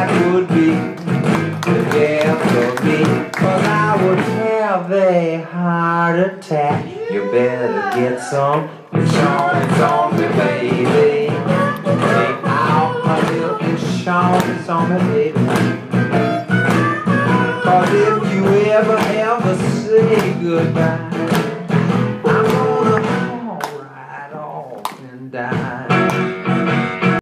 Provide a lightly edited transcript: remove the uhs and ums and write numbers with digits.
that would be the death of me, 'cause I would have a heart attack. You better get some insurance on me, baby. Take out a little insurance on me, baby. 'Cause if you ever say goodbye,